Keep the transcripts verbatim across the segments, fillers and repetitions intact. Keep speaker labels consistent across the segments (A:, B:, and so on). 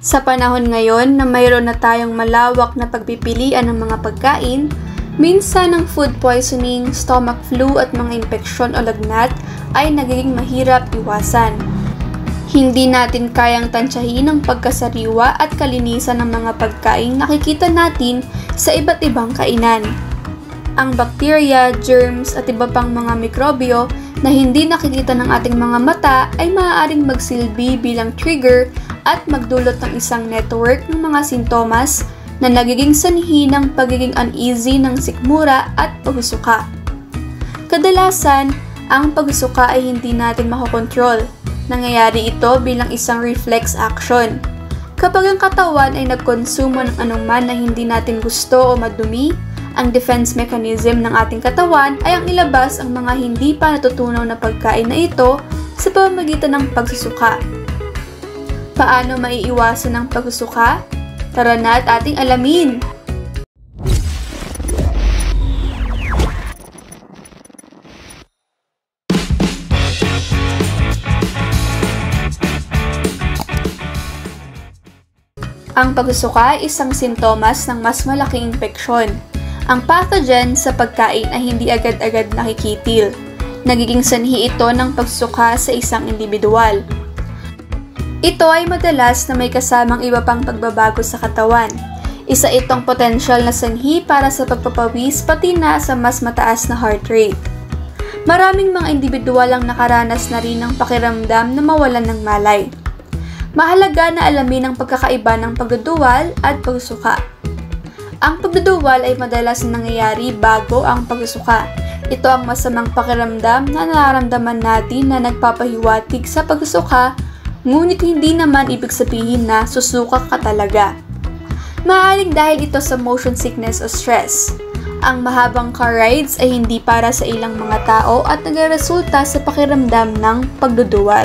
A: Sa panahon ngayon na mayroon na tayong malawak na pagpipilian ng mga pagkain, minsan ang food poisoning, stomach flu at mga impeksyon o lagnat ay nagiging mahirap iwasan. Hindi natin kayang tansyahin ang pagkasariwa at kalinisan ng mga pagkain nakikita natin sa iba't ibang kainan. Ang bakterya, germs at iba pang mga mikrobyo na hindi nakikita ng ating mga mata ay maaaring magsilbi bilang trigger at magdulot ng isang network ng mga sintomas na nagiging sanhi ng pagiging uneasy ng sikmura at pagsusuka. Kadalasan, ang pagsusuka ay hindi natin makokontrol. Nangyayari ito bilang isang reflex action. Kapag ang katawan ay nagkonsumo ng anuman na hindi natin gusto o madumi, ang defense mechanism ng ating katawan ay ang ilabas ang mga hindi pa natutunaw na pagkain na ito sa pamamagitan ng pagsusuka. Paano maiiwasan ang pagsusuka? Tara na at ating alamin! Ang pagsusuka ay isang sintomas ng mas malaking impeksyon. Ang pathogen sa pagkain ay hindi agad-agad nakikitil. Nagiging sanhi ito ng pagsusuka sa isang individual. Ito ay madalas na may kasamang iba pang pagbabago sa katawan. Isa itong potensyal na sanhi para sa pagpapawis pati na sa mas mataas na heart rate. Maraming mga individual ang nakaranas na rin ng pakiramdam na mawalan ng malay. Mahalaga na alamin ang pagkakaiba ng pagduduwal at pagsusuka. Ang pagduduwal ay madalas na nangyayari bago ang pagsusuka. Ito ang masamang pakiramdam na nararamdaman natin na nagpapahiwatig sa pagsusuka, ngunit hindi naman ibig sabihin na susuka ka talaga. Maaaring dahil ito sa motion sickness o stress. Ang mahabang car rides ay hindi para sa ilang mga tao at nagresulta sa pakiramdam ng pagduduwal.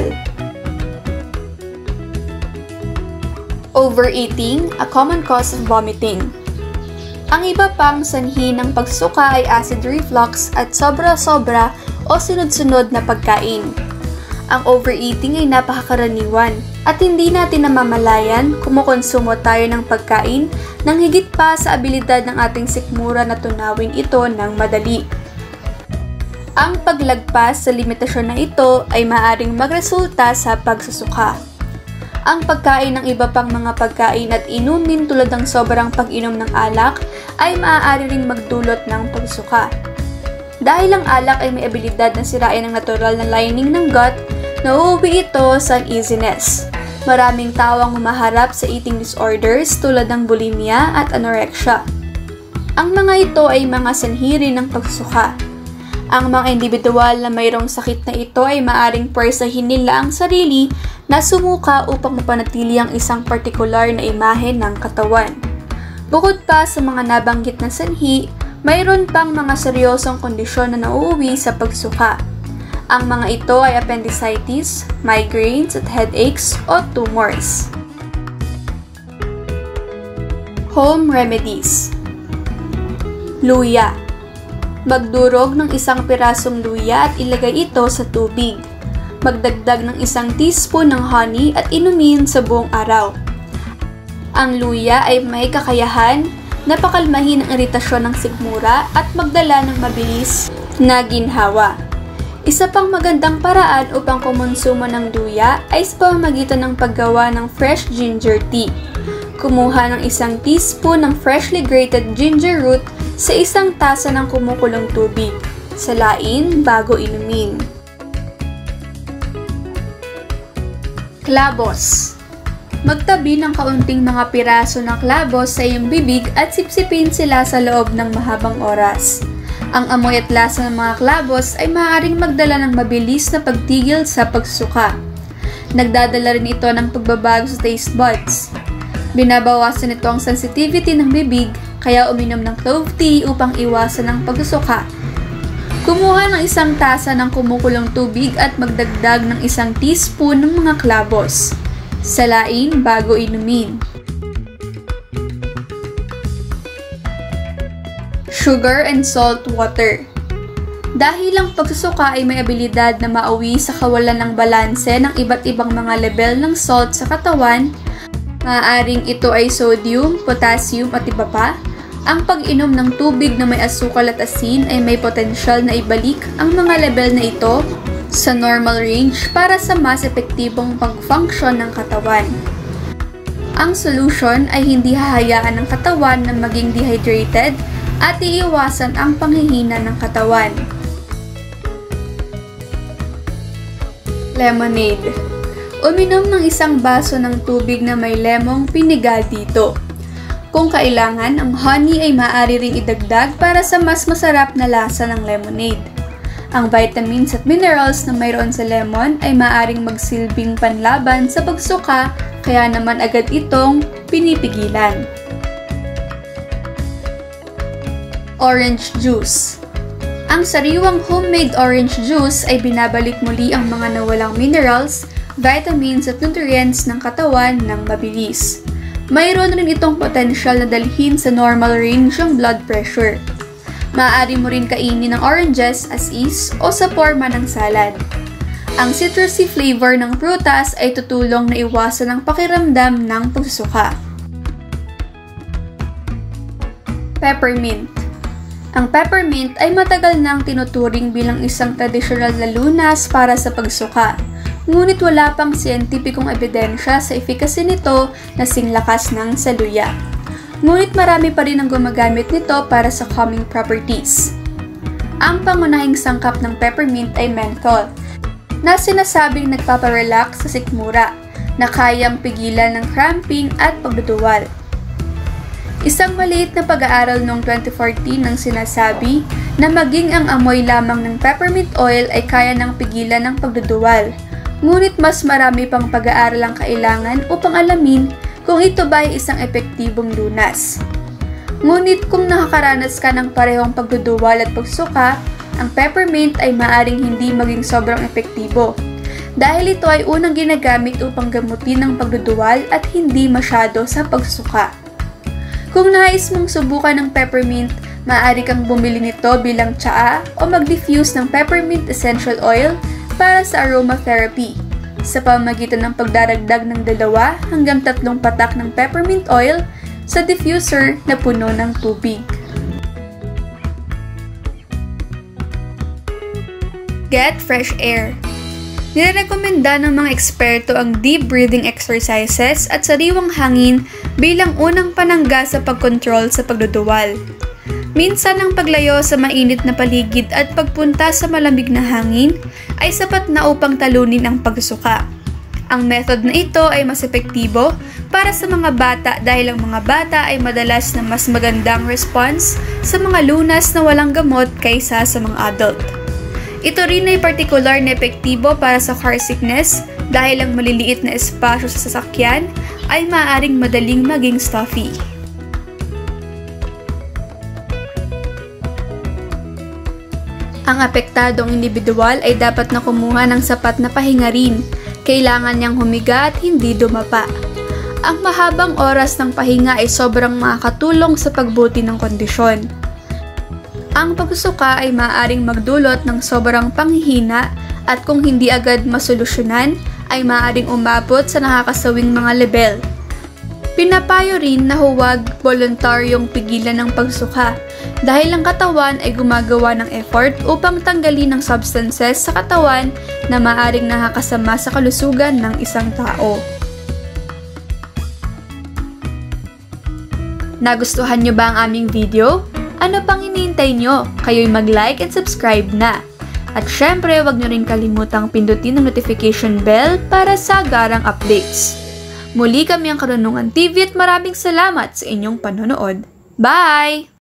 A: Overeating, a common cause of vomiting. Ang iba pang sanhi ng pagsuka ay acid reflux at sobra-sobra o sunod-sunod na pagkain. Ang overeating ay napakakaraniwan at hindi natin namamalayan kumukonsumo tayo ng pagkain nang higit pa sa abilidad ng ating sikmura na tunawin ito ng madali. Ang paglagpas sa limitasyon na ito ay maaaring magresulta sa pagsusuka. Ang pagkain ng iba pang mga pagkain at inumin tulad ng sobrang pag-inom ng alak ay maaari ring magdulot ng pagsuka. Dahil ang alak ay may abilidad na sirain ang natural na lining ng gut, nauuwi ito sa uneasiness. Maraming tao ang humaharap sa eating disorders tulad ng bulimia at anorexia. Ang mga ito ay mga sanhi rin ng pagsuka. Ang mga individual na mayroong sakit na ito ay maaring pwersahin nila ang sarili na sumuka upang mapanatili ang isang partikular na imahe ng katawan. Bukod pa sa mga nabanggit na sanhi, mayroon pang mga seryosong kondisyon na nauuwi sa pagsuka. Ang mga ito ay appendicitis, migraines at headaches o tumors. Home remedies. Luya. Magdurog ng isang pirasong luya at ilagay ito sa tubig. Magdagdag ng isang teaspoon ng honey at inumin sa buong araw. Ang luya ay may kakayahan na pakalmahin ang iritasyon ng sikmura at magdala ng mabilis na ginhawa. Isa pang magandang paraan upang kumonsumo ng luya ay sa pamamagitan ng paggawa ng fresh ginger tea. Kumuha ng isang teaspoon ng freshly grated ginger root sa isang tasa ng kumukulong tubig. Salain bago inumin. Klabos. Magtabi ng kaunting mga piraso ng klabos sa iyong bibig at sipsipin sila sa loob ng mahabang oras. Ang amoy at lasa ng mga klabos ay maaaring magdala ng mabilis na pagtigil sa pagsuka. Nagdadala rin ito ng pagbabago sa taste buds. Binabawasan ito ang sensitivity ng bibig, kaya uminom ng clove tea upang iwasan ang pagsuka. Kumuha ng isang tasa ng kumukulong tubig at magdagdag ng isang teaspoon ng mga klabos. Salain bago inumin. Sugar and salt water. Dahil ang pagsusuka ay may abilidad na mauwi sa kawalan ng balanse ng iba't ibang mga level ng salt sa katawan, Maaaring ito ay sodium, potassium at iba pa. Ang pag-inom ng tubig na may asukal at asin ay may potensyal na ibalik ang mga level na ito sa normal range para sa mas epektibong pag-function ng katawan. Ang solution ay hindi hahayaan ng katawan na maging dehydrated at iiwasan ang panghihina ng katawan. Lemonade. Uminom ng isang baso ng tubig na may lemong piniga dito. Kung kailangan, ang honey ay maaari ring idagdag para sa mas masarap na lasa ng lemonade. Ang vitamins at minerals na mayroon sa lemon ay maaring magsilbing panlaban sa pagsuka, kaya naman agad itong pinipigilan. Orange juice. Ang sariwang homemade orange juice ay binabalik muli ang mga nawalang minerals, vitamins at nutrients ng katawan ng mabilis. Mayroon rin itong potensyal na dalhin sa normal range ang blood pressure. Maaari mo rin kainin ng oranges as is o sa forma ng salad. Ang citrusy flavor ng prutas ay tutulong na iwasan ang pakiramdam ng pagsusuka. Peppermint. Ang peppermint ay matagal nang tinuturing bilang isang tradisyonal na lunas para sa pagsuka. Ngunit wala pang siyentipikong ebidensya sa efficacy nito na singlakas ng saluya. Ngunit marami pa rin ang gumagamit nito para sa calming properties. Ang pangunahing sangkap ng peppermint ay menthol, na sinasabing nagpaparelax sa sikmura, na kayang pigilan ng cramping at pagduduwal. Isang maliit na pag-aaral noong twenty fourteen ang sinasabi na maging ang amoy lamang ng peppermint oil ay kaya ng pigilan ng pagduduwal. Ngunit mas marami pang pag-aaral ang kailangan upang alamin kung ito ba ay isang epektibong lunas. Ngunit kung nakakaranas ka ng parehong pagduduwal at pagsuka, ang peppermint ay maaring hindi maging sobrang epektibo dahil ito ay unang ginagamit upang gamutin ang pagduduwal at hindi masyado sa pagsuka. Kung nais mong subukan ng peppermint, maaari kang bumili nito bilang tsaa o mag-diffuse ng peppermint essential oil para sa aromatherapy sa pamamagitan ng pagdaragdag ng dalawa hanggang tatlong patak ng peppermint oil sa diffuser na puno ng tubig. Get fresh air. Nirekomenda ng mga eksperto ang deep breathing exercises at sariwang hangin bilang unang panangga sa pagkontrol sa pagduduwal. Minsan ang paglayo sa mainit na paligid at pagpunta sa malamig na hangin ay sapat na upang talunin ang pagsuka. Ang method na ito ay mas epektibo para sa mga bata dahil ang mga bata ay madalas na mas magandang response sa mga lunas na walang gamot kaysa sa mga adult. Ito rin ay partikular na epektibo para sa car sickness dahil ang maliliit na espasyo sa sasakyan ay maaaring madaling maging stuffy. Ang apektadong individual ay dapat na kumuha ng sapat na pahinga rin. Kailangan niyang humiga at hindi dumapa. Ang mahabang oras ng pahinga ay sobrang makakatulong sa pagbuti ng kondisyon. Ang pagsuka ay maaaring magdulot ng sobrang panghihina at kung hindi agad masolusyonan, ay maaaring umabot sa nakakasawing mga level. Pinapayo rin na huwag voluntaryong pigilan ng pagsuka dahil ang katawan ay gumagawa ng effort upang tanggalin ng substances sa katawan na maaaring nakakasama sa kalusugan ng isang tao. Nagustuhan nyo ba ang aming video? Ano pang hinihintay nyo? Kayo'y mag-like and subscribe na! At syempre, huwag nyo rin kalimutang pindutin ang notification bell para sa agarang updates. Muli kami ang Karunungan T V at maraming salamat sa inyong panonood. Bye!